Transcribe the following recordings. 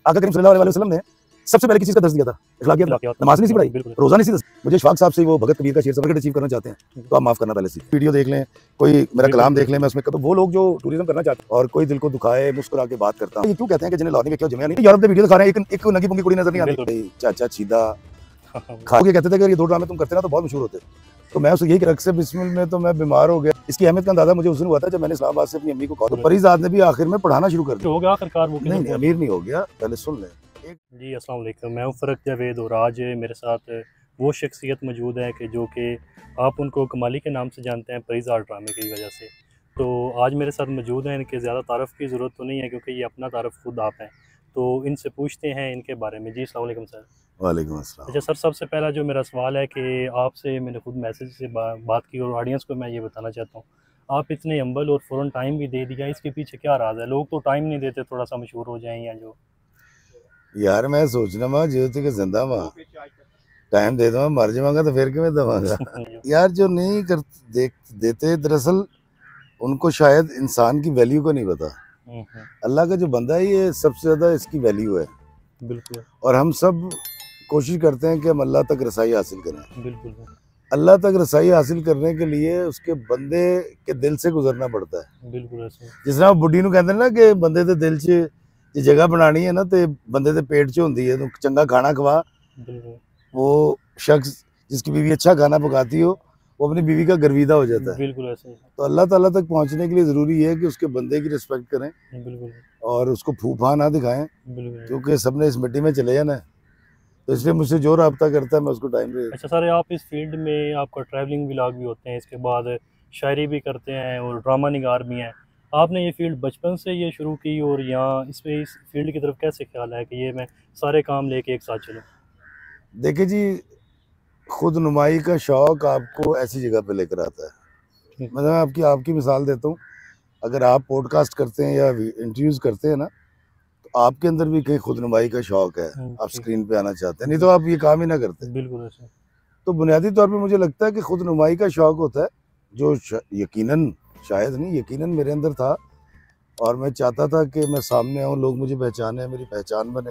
आका करीम सल्लल्लाहु अलैहि वसल्लम ने सबसे पहले किस चीज का दर्ज दिया था? इखलाकियात। नमाज नहीं सी पढ़ाई, रोजा नहीं सी दस। मुझे इशफाक साहब से वो भगत कबीर का शेर सर्टिफिकेट अचीव करना चाहते हैं तो आप माफ करना, पहले से वीडियो देख लें, कोई मेरा कलाम देख लें, मैं उसमें वो लोग जो टूरिज्म करना चाहते हैं और कोई दिल को दुखाए मुस्कुरा के बात करता है, ये क्यों कहते हैं कि जिन्हें लाहौर में जमया नहीं? यूरोप में वीडियो दिखा रहे हैं, एक नंगी पुंगी कुड़ी नजर नहीं आती, चाचा छीदा खा के कहते थे कि ये 2 ड्रामे तुम करते ना तो बहुत मशहूर होते। तो मैं उसको यही कि रक्स बिस्मिल में तो मैं बीमार हो गया। इसकी अहमियत का अंदाजा मुझे उस दिन हुआ था जब मैंने इस्लामाबाद से अपनी अम्मी को कहा, तो परिजात ने भी आखिर में पढ़ाना शुरू कर दिया। आखिरकार वो नहीं, अमीर नहीं हो गया, पहले सुन लें। जी अस्सलाम वालेकुम, मैं हूं फ़रक जावेद और आज मेरे साथ वो शख्सियत मौजूद है कि जो कि आप उनको कमाली के नाम से जानते हैं परिज़ात ड्रामे की वजह से। तो आज मेरे साथ मौजूद हैं, इनके ज़्यादा तारफ़ की ज़रूरत तो नहीं है क्योंकि ये अपना तारफ़ खुद आप हैं, तो इनसे पूछते हैं इनके बारे में। जी अस्सलाम वालेकुम सर। वालेकुम अस्सलाम। अच्छा सर, सबसे पहला जो मेरा सवाल है कि आपसे मैंने खुद मैसेज से बात की और ऑडियंस को मैं ये बताना चाहता हूँ, आप इतने हम्बल और फ़ौरन टाइम भी दे दिया, इसके पीछे क्या राज है? लोग तो टाइम नहीं देते थोड़ा सा मशहूर हो जाएं या जो। यार मैं सोचना मां जो थे कि जिंदा मां टाइम दे दूंगा, मर जाऊंगा तो फिर क्यों दवांगा। यार जो नहीं कर देते दरअसल उनको शायद इंसान की वैल्यू को नहीं पता। अल्लाह का जो बंदा है ये सबसे ज्यादा इसकी वैल्यू है। बिल्कुल। और हम सब कोशिश करते हैं कि हम अल्लाह तक रसाई हासिल करें। बिल्कुल। अल्लाह तक रसाई हासिल करने के लिए उसके बंदे के दिल से गुजरना पड़ता है। बिल्कुल ऐसे जिस तरह बुढ़ी नूं कहंदे ना कि बंदे दे दिल च जे जगह बनानी है ना तो बंदे दे पेट च होंदी है, तो चंगा खाना खवा। वो शख्स जिसकी बीवी अच्छा खाना पकाती हो वो अपनी बीवी का गर्विदा हो जाता है। बिल्कुल ऐसे। तो अल्लाह ताला तक पहुंचने के लिए ज़रूरी है कि उसके बंदे की रिस्पेक्ट करें। बिल्कुल। और उसको फूफा ना दिखाएं, क्योंकि सबने इस मिट्टी में चले जाना है। तो इसलिए मुझसे जो रब्ता करता है मैं उसको टाइम दे। अच्छा सर, आप इस फील्ड में आपका ट्रैवलिंग व्लॉग भी होते हैं, इसके बाद शायरी भी करते हैं और ड्रामा निगार भी हैं। आपने ये फील्ड बचपन से ये शुरू की और यहाँ इस फील्ड की तरफ कैसे ख्याल है कि ये मैं सारे काम लेके एक साथ चलूँ? देखिए जी, खुद नुमाई का शौक आपको ऐसी जगह पे लेकर आता है। मैं आपकी मिसाल देता हूँ, अगर आप पॉडकास्ट करते हैं या इंटरव्यूज़ करते हैं ना तो आपके अंदर भी कहीं खुद नुमाई का शौक है, आप स्क्रीन पे आना चाहते हैं, नहीं तो आप ये काम ही ना करते। बिल्कुल ऐसे। तो बुनियादी तौर पे मुझे लगता है कि खुद नुमाई का शौक होता है जो यकीनन शायद नहीं यकीनन मेरे अंदर था। और मैं चाहता था कि मैं सामने आऊँ, लोग मुझे पहचाने, मेरी पहचान बने।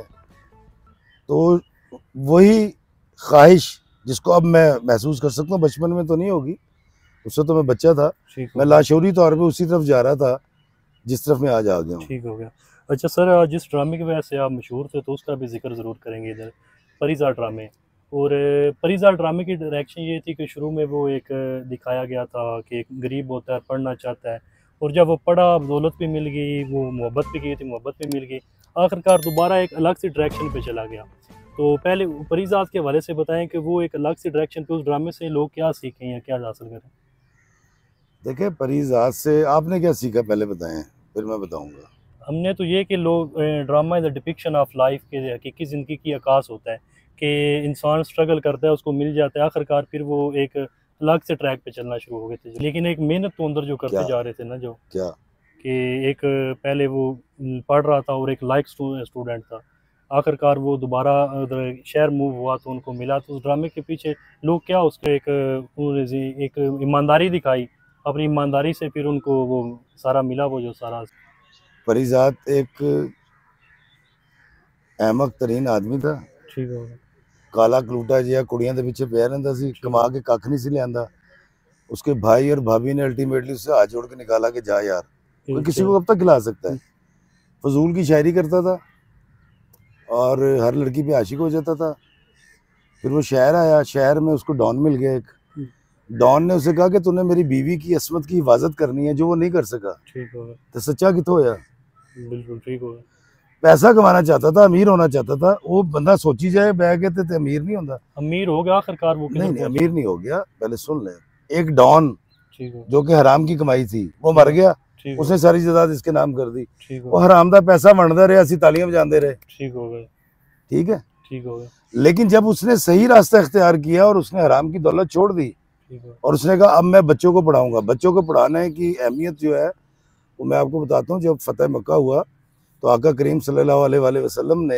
तो वही ख्वाहिश जिसको अब मैं महसूस कर सकता हूँ, बचपन में तो नहीं होगी, उससे तो मैं बच्चा था, मैं लाशऊरी तौर पे उसी तरफ जा रहा था जिस तरफ मैं आज आ गया हूँ। ठीक हो गया। अच्छा सर, जिस ड्रामे की वजह से आप मशहूर थे तो उसका भी जिक्र ज़रूर करेंगे इधर, परिज़ात ड्रामे। और परिज़ात ड्रामे की डायरेक्शन ये थी कि शुरू में वो एक दिखाया गया था कि एक गरीब होता है, पढ़ना चाहता है, और जब वो पढ़ा दौलत भी मिल गई, वो मोहब्बत भी की थी, मोहब्बत भी मिल गई, आखिरकार दोबारा एक अलग सी डायरेक्शन पे चला गया। तो पहले परिज़ात के हवाले से बताएं कि वो एक अलग सी डायरेक्शन पे उस ड्रामे से लोग क्या सीखें या क्या हासिल करें? देखिए, परिज़ात से आपने क्या सीखा पहले बताएं, फिर मैं बताऊंगा। हमने तो ये कि लोग drama is the depiction of life के हकीकी ज़िंदगी की अक्कास होता है कि इंसान स्ट्रगल करता है, उसको मिल जाता है, आखिरकार फिर वो एक अलग से ट्रैक पे चलना शुरू हो गए थे। लेकिन एक मेहनत तो अंदर जो करते जा रहे थे ना, जो क्या कि एक पहले वो पढ़ रहा था और एक लाइक स्टूडेंट था, आखिरकार वो दोबारा शहर मूव हुआ तो उनको मिला। तो उस ड्रामे के पीछे लोग क्या उसके एक ईमानदारी दिखाई, अपनी ईमानदारी से फिर उनको वो सारा मिला, वो जो सारा। परिज़ात एक अहमक तरीन आदमी था, ठीक हो गया। काला कलूटा जिहा कुड़ियां दे पिछे पिया रहिंदा सी, कमा के कख नहीं सी लियांदा। उसके भाई और भाभी ने अल्टीमेटली उससे हाथ जोड़ के निकाला कि जा यार, कोई किसी को कब तक खिला सकता है। फजूल की शायरी करता था और हर लड़की पे आशिक हो जाता था। फिर वो शहर आया, शहर में उसको डॉन मिल गया एक। डॉन ने उसे कहा कि तूने मेरी बीवी की असमत की हिफाजत करनी है, जो वो नहीं कर सका। ठीक हो गया। तो सच्चा कितो होया। बिल्कुल ठीक हो गया। पैसा कमाना चाहता था, अमीर होना चाहता था। वो बंदा सोची जाए बह के ते अमीर नहीं होता। अमीर हो गया आखिरकार वो? नहीं, अमीर नहीं हो गया, पहले सुन ले। एक डॉन जो कि हराम की कमाई थी वो मर गया, उसने सारी जायदाद इसके नाम कर दी। वो हराम दा पैसा वंडदा रहा, असीं तालियां बजांदे रहे। ठीक हो गया। ठीक है, ठीक हो गया। लेकिन जब उसने सही रास्ता इख्तियार किया और उसने हराम की दौलत छोड़ दी और उसने कहा अब मैं बच्चों को पढ़ाऊंगा। बच्चों को पढ़ाने की अहमियत जो है वो मैं आपको बताता हूँ। जब फतेह मक्का हुआ तो आका करीम सल्लल्लाहु अलैहि वसल्लम ने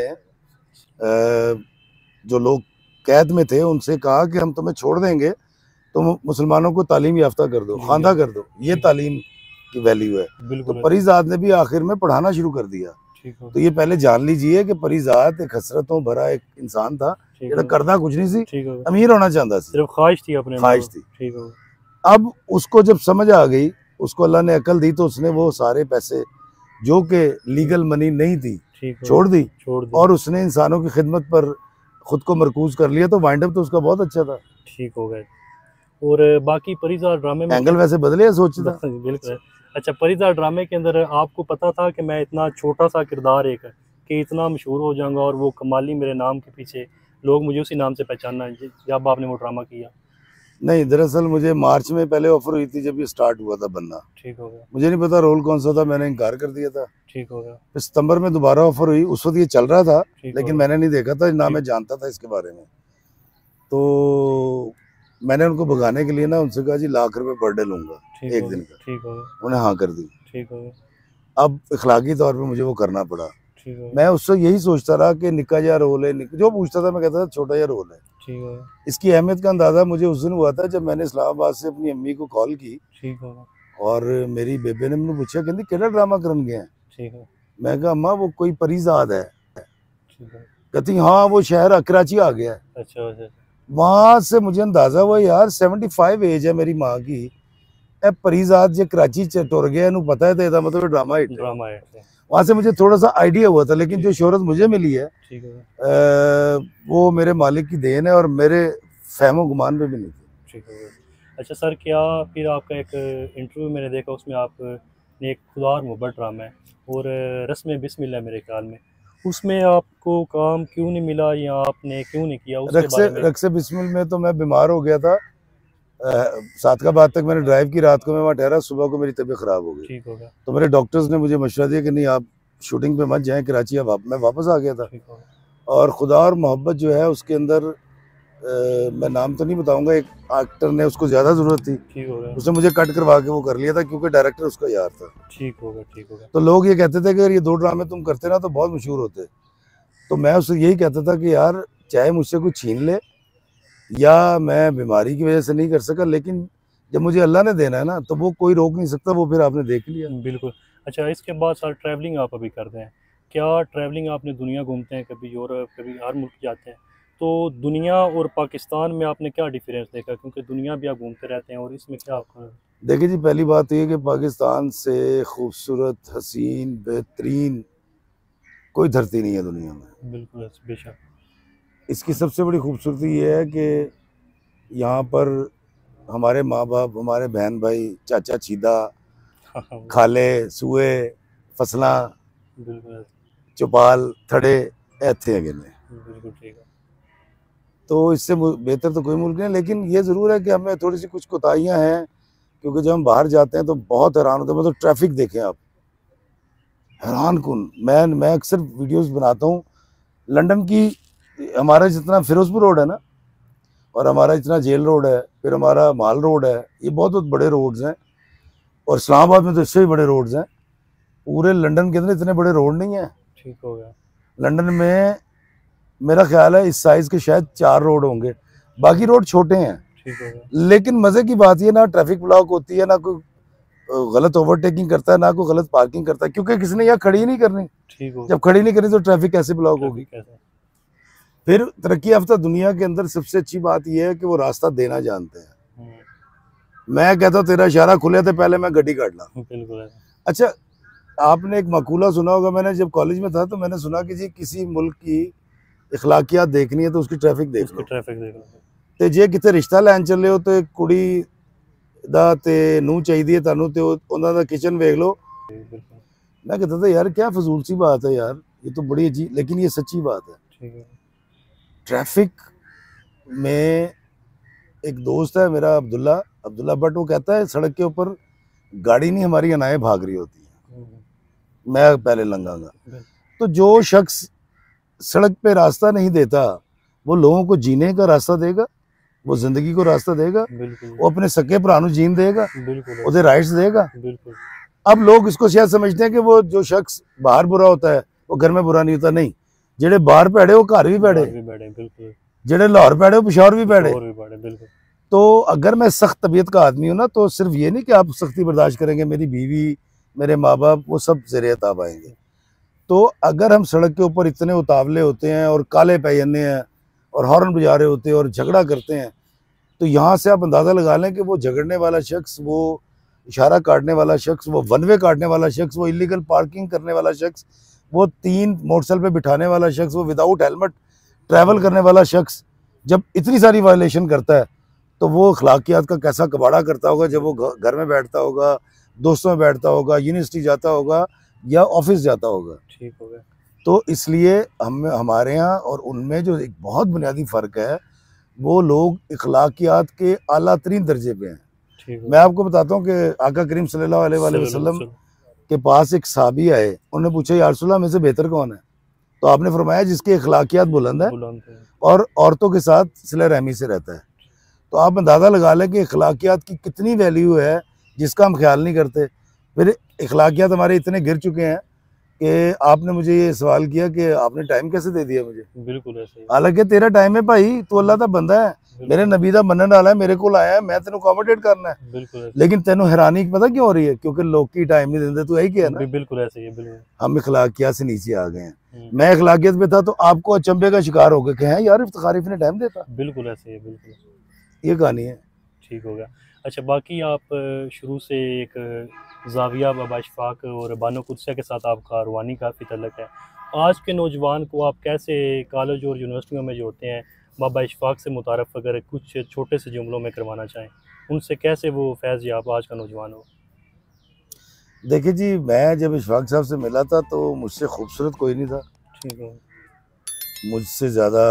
जो लोग कैद में थे उनसे कहा कि हम तुम्हें छोड़ देंगे, तुम मुसलमानों को तालीम याफ्ता कर दो, खानदा कर दो। ये तालीम की वैल्यू है। तो परिज़ात ने भी आखिर में पढ़ाना शुरू कर दिया। ठीक हो तो ये पहले जान लीजिए कि परिजात एक हसरतों भरा एक इंसान था, ठीक जेड़ा हो करदा कुछ नहीं सी, ठीक हो अमीर होना चाहता सी, सिर्फ ख्वाहिश थी अपने ख्वाहिश थी। ठीक हो अब उसको जब समझ आ गई, उसको अल्लाह ने अकल दी, तो उसने वो सारे पैसे जो कि लीगल मनी नहीं थी ठीक हो छोड़ दी छोड़ दी और उसने इंसानों की खिदमत पर खुद को मरकूज कर लिया। तो वाइंड अप तो उसका बहुत अच्छा था। ठीक हो गए। और बाकी परिजार ड्रामे में एंगल वैसे बदले सोचता। बिल्कुल। अच्छा, परिजार ड्रामे के अंदर आपको पता था कि मैं इतना छोटा सा किरदार एक कि इतना मशहूर हो जाऊंगा और वो कमाली मेरे नाम के पीछे लोग मुझे उसी नाम से पहचानना जब आपने वो ड्रामा किया? नहीं, दरअसल मुझे मार्च में पहले ऑफर हुई थी जब ये स्टार्ट हुआ था बनना। ठीक हो गया मुझे नहीं पता रोल कौन सा था, मैंने इनकार कर दिया था। ठीक हो गया फिर सितंबर में दोबारा ऑफर हुई, उस वक्त ये चल रहा था ठीक लेकिन हो मैंने नहीं देखा था ना, मैं जानता था इसके बारे में। तो मैंने उनको भगाने के लिए ना उनसे कहा जी ₹1,00,000 पर डे लूंगा ठीक एक हो दिन गया का। ठीक हो गया उन्हें हाँ कर दी। ठीक हो गया अब इखलाकी तौर पे मुझे वो करना पड़ा। ठीक हो गया मैं उससे यही सोचता रहा कि निक्का जा रोल है, जो पूछता था मैं कहता था छोटा जा रोल है। ठीक हो गया इसकी अहमियत का अंदाज़ा मुझे उस दिन हुआ था जब मैंने इस्लामाबाद से अपनी अम्मी को कॉल की ठीक हो गया और मेरी बेबे ने मैंने पूछा कहती केड़ा ड्रामा करन गए हैं। ठीक है मैं कहा अम्मा वो कोई परिजाद है। ठीक है कहती हाँ वो शहर कराची आ गया है। अच्छा अच्छा वहां से मुझे अंदाजा हुआ यार 75 एज है मेरी माँ की, ए परिजाद जे कराची च टुर गया इन्हू पता है तो ਇਹਦਾ मतलब ड्रामा हिट है। ड्रामा है वहां से मुझे थोड़ा सा आइडिया हुआ था, लेकिन जो शोहरत मुझे मिली है ठीक है वो मेरे मालिक की देन है और मेरे फहमो गुमान पे भी नहीं थी। ठीक है। अच्छा सर, क्या फिर आपका एक इंटरव्यू मैंने देखा, उसमें आपने एक खुदा और मोहब्बत ड्रामा है और रस्म बिस्मिल्लाह मेरे ख्याल में, उसमें आपको काम क्यों नहीं मिला या आपने क्यों नहीं किया उसके बारे में? रक्से बिस्मिल में तो मैं बीमार हो गया था। सादकाबाद तक मैंने ड्राइव की, रात को मैं वहाँ ठहरा, सुबह को मेरी तबीयत ख़राब हो गई। ठीक हो गया तो मेरे डॉक्टर्स ने मुझे मशवरा दिया कि नहीं आप शूटिंग पे मत जाएं कराची। अब मैं वापस आ गया था। ठीक हो गया और खुदा और मोहब्बत जो है उसके अंदर मैं नाम तो नहीं बताऊंगा, एक एक्टर ने उसको ज़्यादा ज़रूरत थी, ठीक हो गया उसने मुझे कट करवा के वो कर लिया था क्योंकि डायरेक्टर उसका यार था। ठीक हो गया ठीक हो गया तो लोग ये कहते थे कि अगर ये 2 ड्रामे तुम करते ना तो बहुत मशहूर होते। तो मैं उससे यही कहता था कि यार चाहे मुझसे कुछ छीन ले या मैं बीमारी की वजह से नहीं कर सका, लेकिन जब मुझे अल्लाह ने देना है ना तो वो कोई रोक नहीं सकता। वो फिर आपने देख लिया। बिल्कुल। अच्छा, इसके बाद सर ट्रैवलिंग आप अभी करते हैं, क्या ट्रैवलिंग आपने दुनिया घूमते हैं, कभी यूरोप कभी हर मुल्क जाते हैं, तो दुनिया और पाकिस्तान में आपने क्या डिफरेंस देखा? क्योंकि दुनिया भी आप घूमते रहते हैं और इसमें क्या आपका? देखिए जी, पहली बात तो ये कि पाकिस्तान से खूबसूरत, हसीन, बेहतरीन कोई धरती नहीं है दुनिया में। बिल्कुल बेशक। इसकी सबसे बड़ी खूबसूरती ये है कि यहाँ पर हमारे माँ बाप, हमारे बहन भाई, चाचा चीदा, खाले सूए, फसलां, बिल्कुल चौपाल, थड़े ऐथे हैगे ने। बिल्कुल ठीक है। तो इससे बेहतर तो कोई मुल्क नहीं। लेकिन ये ज़रूर है कि हमें थोड़ी सी कुछ कोताहियाँ हैं, क्योंकि जब हम बाहर जाते हैं तो बहुत हैरान होते हैं। मतलब ट्रैफिक देखें आप, हैरान कुन। मैं अक्सर वीडियोस बनाता हूँ लंदन की। हमारा जितना फिरोजपुर रोड है ना, और हमारा जितना जेल रोड है, फिर हमारा माल रोड है, ये बहुत बहुत बड़े रोड्स हैं। और इस्लामाबाद में तो इससे भी बड़े रोड्स हैं। पूरे लंदन के अंदर इतने बड़े रोड नहीं है। ठीक हो गया। लंदन में मेरा ख्याल है इस साइज़ के शायद 4 रोड होंगे, बाकी रोड छोटे हैं। ठीक हो गया। लेकिन मज़े की बात ये, ना ट्रैफिक ब्लॉक होती है, ना कोई गलत ओवरटेकिंग करता है, ना कोई गलत पार्किंग करता है, क्योंकि किसी ने यहाँ खड़ी नहीं करनी। ठीक हो जब खड़ी नहीं करनी तो ट्रैफिक कैसे ब्लॉक होगी? कैसे? फिर तरक्की याफ्ता दुनिया के अंदर सबसे अच्छी बात यह है कि वो रास्ता देना जानते हैं। मैं कहता हूँ तेरा इशारा खुले थे पहले मैं गड्डी काट ला। बिल्कुल। अच्छा, आपने एक मकूला सुना होगा, मैंने जब कॉलेज में था तो मैंने सुना कि जी किसी मुल्क की इखलाकियात देखनी है तो उसकी ट्रैफिक देख लो। ट्रैफिक देख लो। ते जे किते रिश्ता लैन चले हो तो एक कुड़ी दा ते नूह चाहिए तानू ते उन्हां दा किचन वेख लो। मैं कहता था यार क्या फजूल सी बात है यार, ये तो बड़ी अजीब, लेकिन ये सच्ची बात है। ट्रैफिक में एक दोस्त है मेरा अब्दुल्ला बट, वो कहता है सड़क के ऊपर गाड़ी नहीं हमारी अनाएं भाग रही होती है, मैं पहले लंघाऊंगा। तो जो शख्स सड़क पे रास्ता नहीं देता वो लोगों को जीने का रास्ता देगा, वो जिंदगी को रास्ता देगा, वो अपने सके भरा नूं जीन देगा, उसके राइट्स देगा। अब लोग इसको शायद समझते हैं कि वो जो शख्स बाहर बुरा होता है वो घर में बुरा नहीं होता। नहीं, जेड़े बाहर पैड़े वो घर भी पैड़े, जेड़े लाहौर पैड़े वो पिशावर भी पैड़े। तो अगर मैं सख्त तबीयत का आदमी हूँ ना, तो सिर्फ ये नहीं कि आप सख्ती बर्दाश्त करेंगे, मेरी बीवी, मेरे माँ बाप, वो सब ज़रिए ताब आएंगे। तो अगर हम सड़क के ऊपर इतने उतावले होते हैं और काले पैजने हैं और हॉर्न बजा रहे होते हैं और झगड़ा करते हैं, तो यहाँ से आप अंदाज़ा लगा लें कि वो झगड़ने वाला शख्स, वो इशारा काटने वाला शख्स, वो वन वे काटने वाला शख्स, वो इलीगल पार्किंग करने वाला शख्स, वो 3 मोटरसाइकिल पे बिठाने वाला शख्स, वो विदाउट हेलमेट ट्रैवल करने वाला शख्स जब इतनी सारी वायलेशन करता है तो वो अखलाकियात का कैसा कबाड़ा करता होगा जब वो घर में बैठता होगा, दोस्तों में बैठता होगा, यूनिवर्सिटी जाता होगा या ऑफिस जाता होगा। ठीक हो गया। तो इसलिए हमारे यहाँ और उनमें जो एक बहुत बुनियादी फ़र्क है, वो लोग अखलाकियात के आला तरीन दर्जे पे हैं। मैं आपको बताता हूँ कि आका करीम सल्लल्लाहु अलैहि वसल्लम के पास एक साहबी आए, उन्होंने पूछा या रसूल अल्लाह में से बेहतर कौन है? तो आपने फरमाया जिसकी अखलाकियात बुलंद है और औरतों के साथ सिला रहमी से रहता है। तो आप अंदाज़ा लगा लें कि अखलाकियात की कितनी वैल्यू है जिसका हम ख्याल नहीं करते। फिर अखलाकियात हमारे इतने गिर चुके हैं कि आपने मुझे ये सवाल किया कि आपने टाइम कैसे दे दिया मुझे। बिल्कुल ऐसे। हालांकि तेरा टाइम है भाई, तू अल्लाह दा बंदा है, मेरे नबी दा मनन वाला है, मेरे को आया है, मैं तेन अकोमोडेट करना है। बिल्कुल। लेकिन तेनों हैरानी पता क्यों हो रही है? क्योंकि लोग की टाइम नहीं देते। तू यही किया ना। बिल्कुल ऐसे ही है। बिल्कुल हम अखलाकियात से नीचे आ गए हैं। मैं अखलाकियत पे था तो आपको अचंभे का शिकार हो गए कि हैं यार इफ्तिखार ने टाइम देता। बिल्कुल ऐसे ही है। बिल्कुल ये कहानी है। ठीक हो गया। अच्छा, बाकी आप शुरू से एक ज़ाविया बाबा इशफाक और बानो कुदसिया के साथ आपका रूहानी काफ़ी तल्लुक़ है। आज के नौजवान को आप कैसे कॉलेज और यूनिवर्सिटियों में जो होते हैं बाबा इशफाक से मुतारफ़ अगर कुछ छोटे से जुमलों में करवाना चाहें, उनसे कैसे वो फैज़ याब आज का नौजवान हो? देखिए जी, मैं जब इशफाक साहब से मिला था तो मुझसे खूबसूरत कोई नहीं था। ठीक है। मुझसे ज़्यादा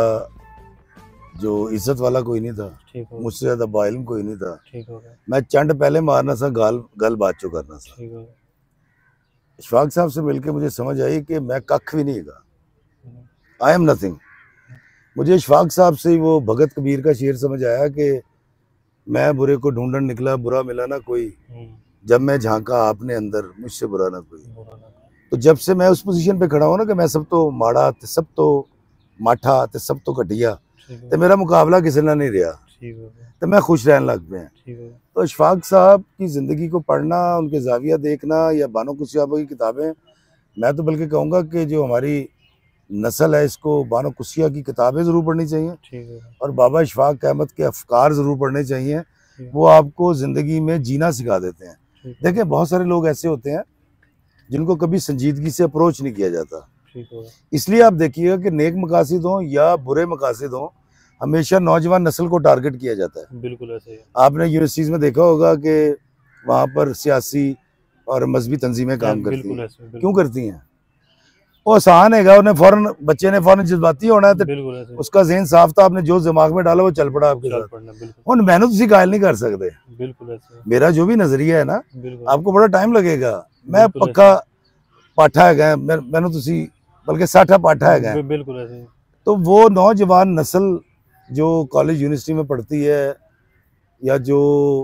जो इज्जत वाला कोई नहीं था। ठीक हो। मुझसे ज़्यादा बाइल कोई नहीं था। ठीक हो गया। मैं चंड पहले मारना था, गल बात चो करना था। ठीक हो। इशफाक साहब से मिलके मुझे समझ आई कि मैं कख भी नहीं गा, आई एम नथिंग। मुझे इशफाक साहब से वो भगत कबीर का शेर समझ आया कि मैं बुरे को ढूंढन निकला, बुरा मिला ना कोई, जब मैं झांका आपने अंदर, मुझसे बुरा ना कोई। तो जब से मैं उस पोजीशन पे खड़ा हूँ ना कि मैं सब तो माड़ा ते सब तो माठा ते सब तो घटिया ते मेरा मुकाबला किसी ना नहीं रहा, तो मैं खुश रहने लग पे हैं। तो इशफाक साहब की ज़िंदगी को पढ़ना, उनके ज़ाविया देखना या बानो कुदसिया की किताबें, मैं तो बल्कि कहूँगा कि जो हमारी नस्ल है इसको बानो कुदसिया की किताबें ज़रूर पढ़नी चाहिए और बाबा इशफाक अहमद के अफकार ज़रूर पढ़ने चाहिए। वो आपको ज़िंदगी में जीना सिखा देते हैं। देखें, बहुत सारे लोग ऐसे होते हैं जिनको कभी संजीदगी से अप्रोच नहीं किया जाता। इसलिए आप देखिएगा कि नेक मकासिद हों या बुरे मकासिद हों, हमेशा नौजवान नस्ल को टारगेट किया जाता है। बिल्कुल ऐसे ही। आपने यूनिवर्सिटीज़ में देखा होगा कि वहाँ पर सियासी और मजहबी तंजीमें काम करती हैं। क्यों करती हैं? वो आसान है, उन्हें फौरन बच्चे ने फौरन जज्बाती होना है, तो उसका ज़हन साफ था, आपने जो दिमाग में डाला वो चल पड़ा आपके साथ। उन मेहनत उसी कायल नहीं कर सकते। बिल्कुल। मेरा जो भी नजरिया है ना, आपको बड़ा टाइम लगेगा। मैं पक्का पाठा है, मैंने तुसी बल्कि साठा पाठा है। बिल्कुल ऐसे। तो वो नौजवान नस्ल जो कॉलेज यूनिवर्सिटी में पढ़ती है या जो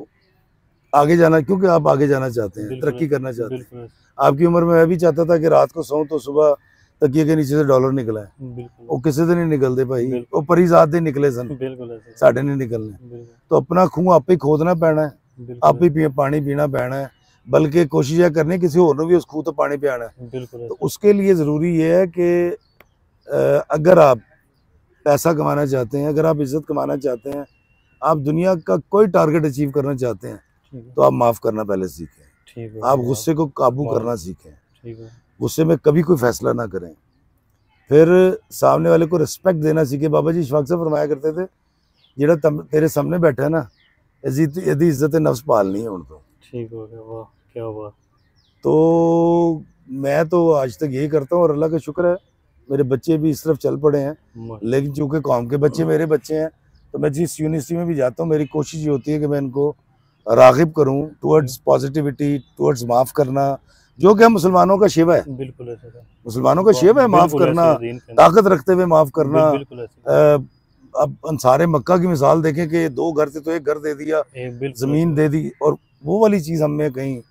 आगे जाना, क्योंकि आप आगे जाना चाहते हैं, तरक्की करना चाहते हैं। आपकी उम्र में मैं भी चाहता था कि रात को सोऊं तो सुबह तकिए के नीचे से डॉलर निकला है। वो किसी दिन नहीं निकलते भाई, वो परिजात ही निकले सन, साढ़े नहीं निकलने। तो अपना खूह आप ही खोदना पैना है, आप ही पानी पीना पैना है, बल्कि कोशिश यह करनी किसी होर भी उस खूह तो पानी पियाना है। तो उसके लिए ज़रूरी ये है कि अगर आप पैसा कमाना चाहते हैं, अगर आप इज्जत कमाना चाहते हैं, आप दुनिया का कोई टारगेट अचीव करना चाहते हैं, तो आप माफ़ करना पहले सीखें। आप गुस्से को काबू करना सीखें। गुस्से में कभी कोई फैसला ना करें। फिर सामने वाले को रिस्पेक्ट देना सीखें। बाबा जी इशफाक साहब फरमाया करते थे, जेड़ा तेरे सामने बैठा है ना, यदि इज्जत नफ्स पालनी है उनको। ठीक हो गया। वाह, क्या हुआ। तो मैं तो आज तक यही करता हूँ और अल्लाह का शुक्र है मेरे बच्चे भी इस तरफ चल पड़े हैं। लेकिन चूँकि कौम के बच्चे मेरे बच्चे हैं, तो मैं जिस यूनिवर्सिटी में भी जाता हूँ मेरी कोशिश ये होती है कि मैं इनको राग़िब करूँ टुवर्ड्स पॉजिटिविटी, टुवर्ड्स माफ़ करना, जो कि हम मुसलमानों का शिवा है। बिल्कुल मुसलमानों का शिवा है माफ़ करना, ताकत रखते हुए माफ़ करना। अब अंसारे मक्का की मिसाल देखें कि 2 घर थे तो 1 घर दे दिया, ज़मीन दे दी, और वो वाली चीज़ हमें कहीं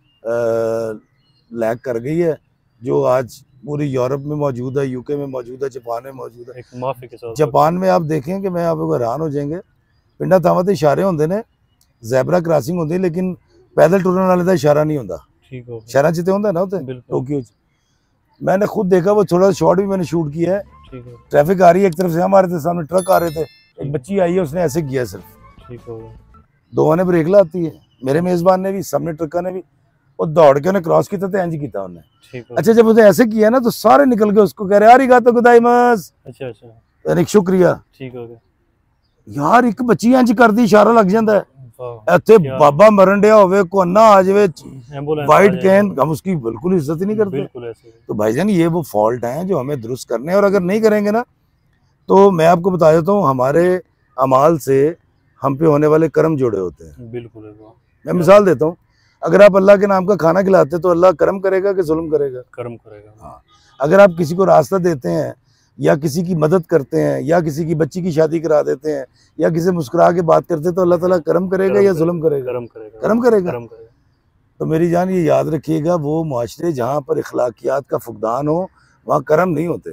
लैक कर गई है जो आज पूरी यूरोप में मौजूद है, यूके में मौजूद है, जापान में मौजूद है। जापान में आप देखें कि मैं आपको हैरान हो जाएंगे, पिंडा थावां ते इशारे होंदे ने, ज़ेबरा क्रॉसिंग होंदी, लेकिन पैदल टुरन वाले दा इशारा नहीं होंदा। शहरां च ते होंदा ना उत्थे, टोक्यो च। मैंने खुद देखा, वो थोड़ा शॉट भी मैंने शूट किया है। ठीक है, ट्रैफिक आ रही है एक तरफ से, हम आ रहे थे, सामने ट्रक आ रहे थे, एक बच्ची आई है, उसने ऐसे किया सिर्फ, ठीक हो गया, दोवां ने ब्रेक लाती है, मेरे मेजबान ने भी, सामने ट्रका ने भी, और दौड़ के उन्हें क्रॉस किया तो इंज किया उन्हें। ठीक हो अच्छा, जब उसने ऐसे किया ना तो सारे निकल के उसको कह रहे आरिगातो गोजाइमास, अच्छा अच्छा, यानी शुक्रिया। ठीक हो गया, यार एक बच्ची इंज करदी, इशारा लग जाता है। वाह, ਇੱਥੇ क्या ਬਾਬਾ ਮਰਨ ਡਿਆ ਹੋਵੇ, ਕੋਨਾ ਆ ਜਾਵੇ, एम्बुलेंस वाइट आ कैन, जाएगी। हम उसकी बिल्कुल इज्जत ही नहीं करते। बिल्कुल ऐसे ही। तो भाईजान ये वो फॉल्ट हैं जो हमें दुरुस्त करने हैं, और अगर नहीं करेंगे ना तो मैं आपको बता देता हूँ, हमारे अमाल से हम पे होने वाले कर्म जुड़े होते हैं। बिल्कुल है, वाह, मैं मिसाल देता हूँ, अगर आप अल्लाह के नाम का खाना खिलाते तो अल्लाह कर्म करेगा कि जुल्म करेगा? कर्म करेगा। हाँ। अगर आप किसी को रास्ता देते हैं, या किसी की मदद करते हैं, या किसी की बच्ची की शादी करा देते हैं, या किसी से मुस्कुरा के बात करते हैं, तो अल्लाह ताला कर्म करेगा या जुल्म करेगा? कर्म करेगा, कर्म करेगा। कर्म करेगा। तो मेरी जान ये याद रखिएगा, वो मुआशरे जहाँ पर इखलाकियात का फुकदान हो वहाँ कर्म नहीं होते,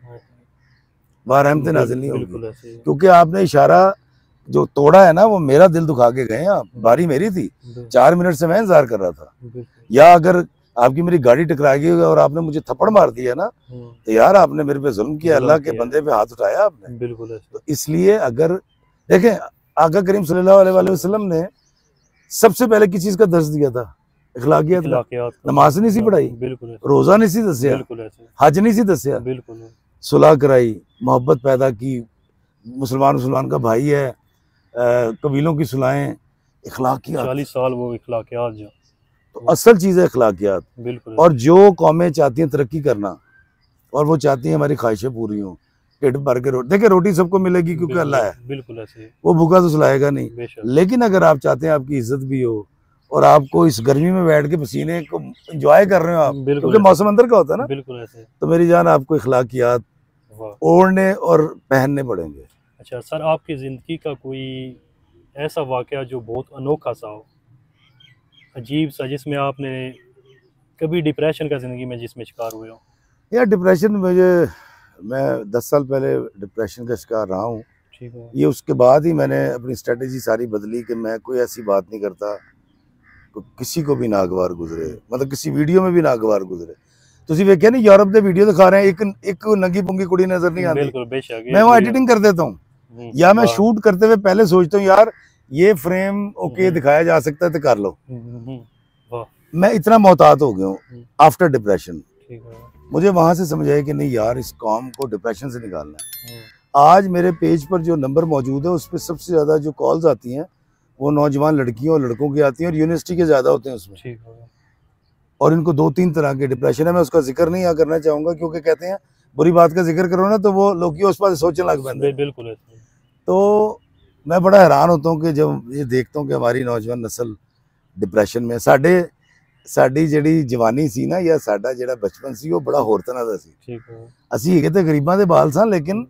वहाँ रहमतें नाज़िल नहीं बिल्कुल होगी। ऐसे ही। क्योंकि आपने इशारा जो तोड़ा है ना, वो मेरा दिल दुखा के गए आप। बारी मेरी थी, 4 मिनट से मैं इंतजार कर रहा था। बिल्कुल। या अगर आपकी मेरी गाड़ी टकरा गई और आपने मुझे थप्पड़ मार दिया ना, तो यार आपने मेरे पे जुल्म किया, अल्लाह के बंदे पे हाथ उठाया आपने। बिल्कुल ऐसे। तो इसलिए अगर देखें, आका करीम सल्लल्लाहु अलैहि वसल्लम ने सबसे पहले किस चीज का दर्स दिया था? इखलाकियात का। इखलाकियात का। नमाज नहीं सी पढ़ाई, बिल्कुल ऐसे। रोजा नहीं सी दसिया, बिल्कुल ऐसे। हज नहीं सी दसिया, बिल्कुल। सुलह कराई, मोहब्बत पैदा की, मुसलमान का भाई है, कबीलों की सुलाहें, इखलाकियात। 40 साल वो इखलाकियात जो तो असल चीज है इखलाकियात। बिल्कुल। और जो कौमें चाहती हैं तरक्की करना, और वो चाहती हैं हमारी ख्वाहिशें पूरी हों, पेट भर के रोटी, देखिए रोटी सबको मिलेगी क्योंकि अल्लाह है, बिल्कुल ऐसे, वो भूखा तो सुलाएगा नहीं। बेशक। लेकिन अगर आप चाहते हैं आपकी इज्जत भी हो, और आपको इस गर्मी में बैठ के पसीने को एंजॉय कर रहे हो आप, क्योंकि मौसम अंदर का होता है ना, बिल्कुल ऐसे, तो मेरी जान आपको इखलाकियात ओढ़ने और पहनने पड़ेंगे। अच्छा सर, आपकी ज़िंदगी का कोई ऐसा वाक़या जो बहुत अनोखा सा हो, अजीब सा, जिसमें आपने कभी डिप्रेशन का ज़िंदगी में जिसमें शिकार हुए हो? यार डिप्रेशन, मैं 10 साल पहले डिप्रेशन का शिकार रहा हूँ। ठीक है। ये उसके बाद ही मैंने अपनी स्ट्रेटेजी सारी बदली कि मैं कोई ऐसी बात नहीं करता किसी को भी नागवार गुजरे, मतलब किसी वीडियो में भी नागवार गुजरे। ਤੁਸੀਂ ਵੇਖਿਆ नहीं यूरोप के वीडियो दिखा रहे हैं, एक नंगी पुंगी कुड़ी नजर नहीं आती। बिल्कुल बेशक। मैं वो एडिटिंग कर देता हूँ, या मैं शूट करते हुए पहले सोचता हूँ यार ये फ्रेम ओके दिखाया जा सकता है तो कर लो। मैं इतना मोहतात हो गया हूँ आफ्टर डिप्रेशन। मुझे वहां से समझ आया कि नहीं यार, इस कॉम को डिप्रेशन से निकालना है। आज मेरे पेज पर जो नंबर मौजूद है, उस पर सबसे ज्यादा जो कॉल्स आती हैं वो नौजवान लड़कियों और लड़कों की आती हैं, और यूनिवर्सिटी के ज्यादा होते हैं उसमें। और इनको 2-3 तरह के डिप्रेशन है। मैं उसका जिक्र नहीं करना चाहूंगा, क्योंकि कहते हैं बुरी बात का जिक्र करो ना तो वो लोग उस पर सोचने लग पैंदे हैं। बिल्कुल। तो मैं बड़ा हैरान होता हूँ कि जब ये देखता हूँ कि हमारी नौजवान नस्ल डिप्रेशन में, साडी ਜਿਹੜੀ जवानी सी ना, या साडा ਜਿਹੜਾ बचपन सी, वो बड़ा होर तरह ਦਾ ਸੀ। ਅਸੀਂ ਹੈਗੇ ਤੇ ਗਰੀਬਾਂ ਦੇ ਬਾਲ ਸਾਂ, लेकिन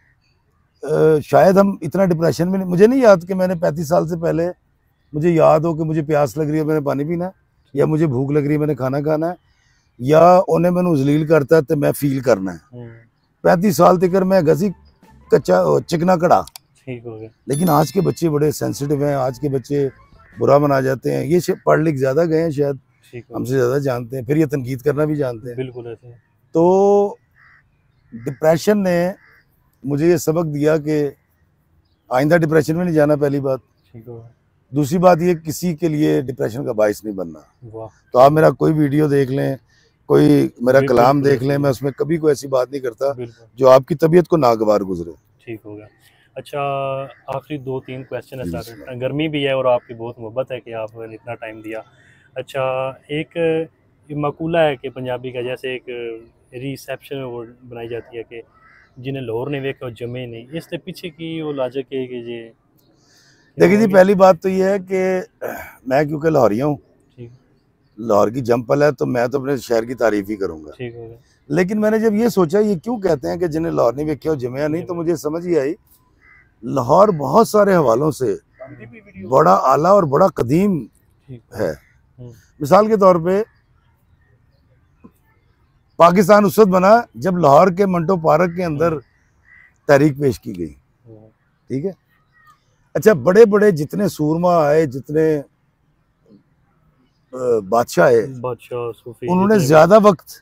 शायद हम इतना डिप्रेशन में नहीं। मुझे नहीं याद कि मैंने 35 साल से पहले मुझे याद हो कि मुझे प्यास लग रही है मैंने पानी पीना है, या मुझे भूख लग रही है मैंने खाना खाना है, या उन्हें मैंने जलील करता है तो मैं फील करना है। 35 साल तक मैं गसी कच्चा चिकना कड़ा। लेकिन आज के बच्चे बड़े सेंसिटिव हैं, आज के बच्चे बुरा मना जाते हैं। ये पढ़ लिख ज्यादा गए हैं, शायद हमसे ज्यादा जानते हैं, फिर ये तनकीद करना भी जानते हैं। बिल्कुल ऐसे। तो डिप्रेशन ने मुझे ये सबक दिया कि आइंदा डिप्रेशन में नहीं जाना, पहली बात। दूसरी बात ये, किसी के लिए डिप्रेशन का बाइस नहीं बनना। तो आप मेरा कोई वीडियो देख लें, कोई मेरा कलाम देख लें, मैं उसमें कभी कोई ऐसी बात नहीं करता जो आपकी तबीयत को नागवार गुजरे। ठीक हो गया। अच्छा, आखिरी 2-3 क्वेश्चन है सर। गर्मी भी है और आपकी बहुत मोहब्बत है कि आपने इतना टाइम दिया। अच्छा, एक मकूला है कि पंजाबी का, जैसे एक रिसेप्शन वो बनाई जाती है कि जिन्हें लाहौर ने वेखा जमे नहीं, इसके पीछे की वो लॉजिक है कि ये देखिए जी, पहली बात तो ये है कि मैं क्योंकि लाहौरिया हूँ, लाहौर की जंपल है, तो मैं तो अपने शहर की तारीफ ही करूँगा। ठीक हो गया। लेकिन मैंने जब ये सोचा ये क्यों कहते हैं कि जिन्हें लाहौर नहीं वेखा जमया नहीं, तो मुझे समझ ही आई लाहौर बहुत सारे हवालों से बड़ा आला और बड़ा कदीम है। मिसाल के तौर पे पाकिस्तान उस वक्त बना जब लाहौर के मंटो पार्क के अंदर तहरीक पेश की गई। ठीक है। अच्छा, बड़े बड़े जितने सूरमा आए, जितने बादशाह आए, बादशाह सूफी, उन्होंने ज्यादा वक्त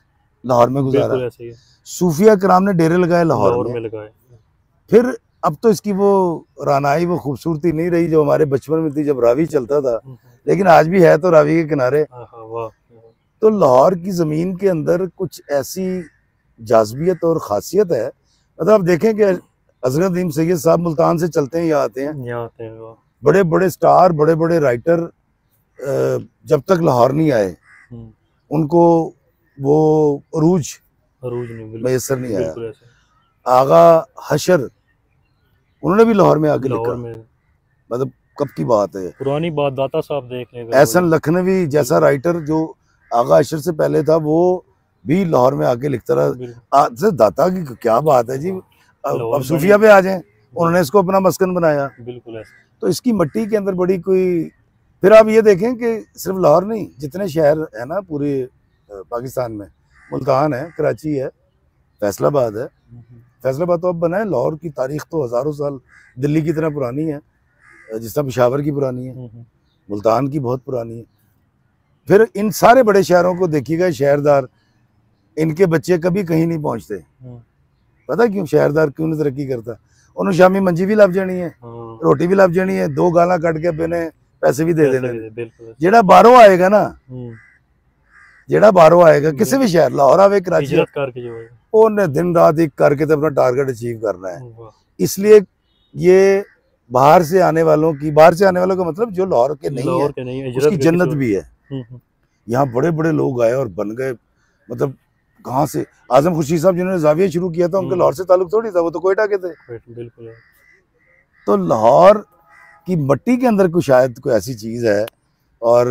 लाहौर में गुजारा, बिल्कुल ऐसे ही है। सूफिया कराम ने डेरे लगाए लाहौर में। लगाए। फिर अब तो इसकी वो रानाई, वो खूबसूरती नहीं रही जो हमारे बचपन में थी जब रावी चलता था, लेकिन आज भी है तो रावी के किनारे। वाह। तो लाहौर की ज़मीन के अंदर कुछ ऐसी जाज़बियत और ख़ासियत है, मतलब आप देखें कि हज़रत नदीम सैयद साहब मुल्तान से चलते हैं, यहाँ आते हैं, वाह। बड़े बड़े स्टार, बड़े बड़े राइटर जब तक लाहौर नहीं आए उनको वो अरूज मैसर नहीं आया। आगा हशर उन्होंने भी लाहौर में आके लिखा, मतलब कब की बात है, पुरानी बात, दाता साहब देख लें। एहसन लखनवी जैसा राइटर जो आगा हशर से पहले था, वो भी लाहौर में आके लिखता रहा। दाता की क्या बात है जी। अब सूफिया पे आ जाएं, उन्होंने इसको अपना मस्कन बनाया। बिल्कुल ऐसे। तो इसकी मिट्टी के अंदर बड़ी कोई, फिर आप ये देखें कि सिर्फ लाहौर नहीं, जितने शहर है ना पूरे पाकिस्तान में, मुल्तान है, कराची है, फैसलाबाद है। फैसलाबाद तो अब बना है, लाहौर की तारीख तो हज़ारों साल दिल्ली की तरह पुरानी है, जिस तरह पेशावर की पुरानी है, मुल्तान की बहुत पुरानी है। फिर इन सारे बड़े शहरों को देखिएगा, शहरदार, इनके बच्चे कभी कहीं नहीं पहुंचते। पता क्यों? शहरदार क्यों नहीं तरक्की करता? उन्होंने शामी मंजी भी लभ जानी है, रोटी भी लभ जानी है, दो गाला कट के अपने पैसे भी दे देने। जेड़ा बाहरों आएगा ना, जेड़ा बाहरों आएगा किसी भी शहर, लाहौर आवे, कराची, उन्हें दिन रात एक करके तो अपना टारगेट अचीव करना है। इसलिए ये बाहर से आने वालों का मतलब जो लाहौर के नहीं है, उसकी जन्नत भी है। यहाँ बड़े बड़े लोग आए और बन गए, मतलब कहाँ से, आजम खुर्शीद साहब जिन्होंने जाविया शुरू किया था, उनका लाहौर से ताल्लुक थोड़ी था, वो तो कोयटा के थे। बिल्कुल। तो लाहौर की मिट्टी के अंदर कोई शायद कोई ऐसी चीज़ है, और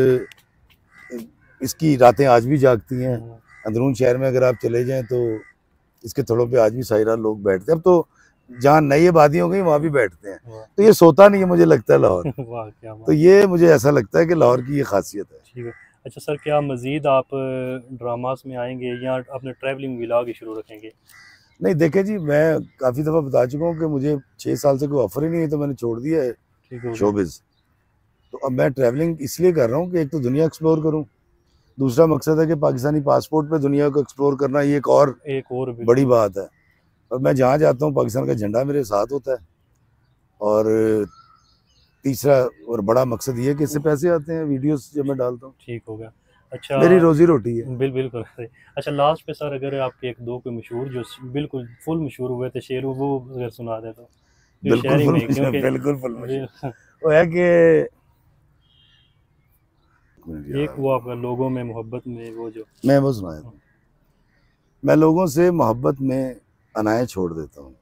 इसकी रातें आज भी जागती हैं। अंदरून शहर में अगर आप चले जाएं तो इसके थड़ों पे आज भी साहिरा लोग बैठते हैं। अब तो जहाँ नई आबादी हो गई वहाँ भी बैठते हैं, तो ये सोता नहीं है, मुझे लगता है लाहौर। तो ये मुझे ऐसा लगता है कि लाहौर की ये खासियत है। ठीक है। अच्छा सर, क्या मज़ीद आप ड्रामास में आएंगे या अपने ट्रैवलिंग व्लॉग ही शुरू रखेंगे? नहीं, देखे जी, मैं काफ़ी दफ़ा बता चुका हूँ कि मुझे 6 साल से कोई ऑफर ही नहीं है, तो मैंने छोड़ दिया है शोबिज़। तो अब मैं ट्रैवलिंग इसलिए कर रहा हूँ कि एक तो दुनिया एक्सप्लोर करूँ, दूसरा मकसद है कि पाकिस्तानी पासपोर्ट पे दुनिया को एक्सप्लोर करना, ये एक और बड़ी बात है। और मैं जहाँ जाता हूँ पाकिस्तान का झंडा मेरे साथ होता है। और तीसरा और बड़ा मकसद ये है कि इससे पैसे आते हैं वीडियोस जब मैं डालता हूँ। ठीक हो गया। अच्छा, मेरी रोजी रोटी है। बिल्कुल। अच्छा, लास्ट पे सर, अगर आपके एक दो कोई मशहूर जो बिल्कुल फुल मशहूर हुए थे शेर, वो अगर सुना दे तो। बिल्कुल फुल वो है कि एक वो आपका लोगों में मोहब्बत में, वो जो मैं वो सुनाया था, मैं लोगों से मोहब्बत में अनाएं छोड़ देता हूँ,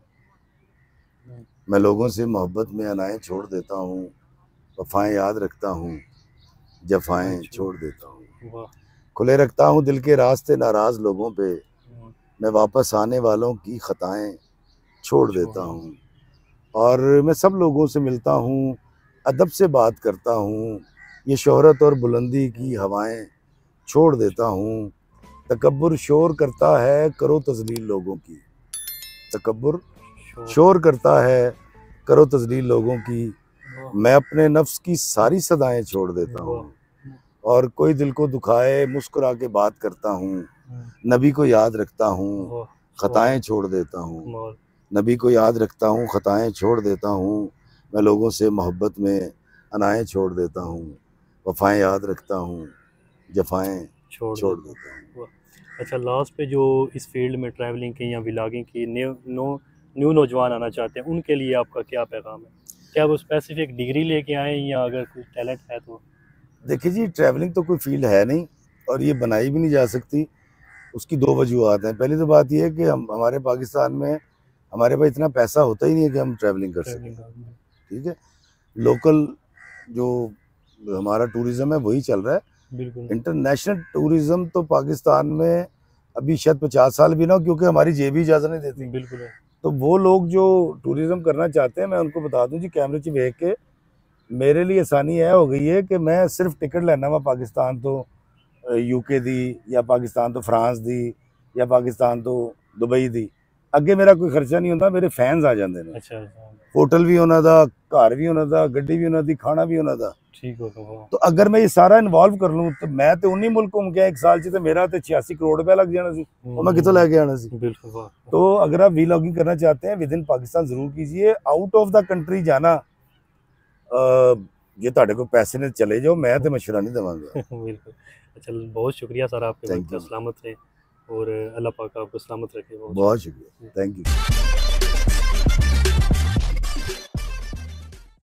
मैं लोगों से मोहब्बत में अनाएं छोड़ देता हूँ, वफ़ाएं याद रखता हूँ, जफ़ाएं छोड़ देता हूँ, खुले रखता हूँ दिल के रास्ते नाराज़ लोगों पे, मैं वापस आने वालों की ख़ताएं छोड़ देता हूँ। और मैं सब लोगों से मिलता हूँ, अदब से बात करता हूँ, ये शोहरत और बुलंदी की हवाएं छोड़ देता हूँ। तकब्बुर शोर करता है, करो तज़लील लोगों की, तकब्बुर शोर करता है, करो तज़लील लोगों की, मैं अपने नफ्स की सारी सदाएं छोड़ देता हूँ। और कोई दिल को दुखाए मुस्कुरा के बात करता हूँ, नबी को याद रखता हूँ, ख़ताएं छोड़ देता हूँ, नबी को याद रखता हूँ, ख़ताएं छोड़ देता हूँ, मैं लोगों से मोहब्बत में अनाएं छोड़ देता हूँ, वफ़ाएं याद रखता हूँ, जफ़ाएं छोड़ देता हूँ। अच्छा, लास्ट पे जो इस फील्ड में ट्रैवलिंग की या व्लॉगिंग की न्यू नौजवान आना चाहते हैं, उनके लिए आपका क्या पैगाम है? क्या वो स्पेसिफिक डिग्री लेके आएँ या अगर कुछ टैलेंट है तो? देखिए जी, ट्रैवलिंग तो कोई फील्ड है नहीं और ये बनाई भी नहीं जा सकती। उसकी दो वजूहत हैं। पहली तो बात यह है कि हमारे पाकिस्तान में हमारे पास इतना पैसा होता ही नहीं है कि हम ट्रैवलिंग कर सकें। ठीक है, लोकल जो हमारा टूरिज़्म है वही चल रहा है। इंटरनेशनल टूरिज़्म तो पाकिस्तान में अभी शायद 50 साल भी ना हो, क्योंकि हमारी जेब ही इजाज़त नहीं देती। बिल्कुल। तो वो लोग जो टूरिज़्म करना चाहते हैं, मैं उनको बता दूं जी, कैमरे च देख के मेरे लिए आसानी यह हो गई है कि मैं सिर्फ टिकट लेना वा पाकिस्तान तो यूके दी, या पाकिस्तान तो फ्रांस दी, या पाकिस्तान तो दुबई दी, अगे मेरा कोई खर्चा नहीं होता, मेरे फैंस आ जाते हैं। अच्छा। होटल भी उन्हों का, घर भी उन्हों का, गड्डी भी उन्हों की, खाना भी उन्हों का, ठीक होगा वाह। तो अगर मैं ये सारा इन्वॉल्व कर लूँ तो मैं तो उन्हीं मुल्कों में गया 1 साल से, मेरा तो 86 करोड़ रुपया लग जाना सी और मैं कितों लेके आना सी। बिल्कुल वाह। तो अगर आप वीलॉगिंग करना चाहते हैं विद इन पाकिस्तान जरूर कीजिए। आउट ऑफ द कंट्री जाना ये ਤੁਹਾਡੇ को पैसे ने चले जाओ, मैं तो मशवरा नहीं देवांगा। बिल्कुल। अच्छा बहुत शुक्रिया सर, आपके Thank वक्त you. सलामत रहे और अल्लाह पाक आपको सलामत रखे। बहुत शुक्रिया, थैंक यू।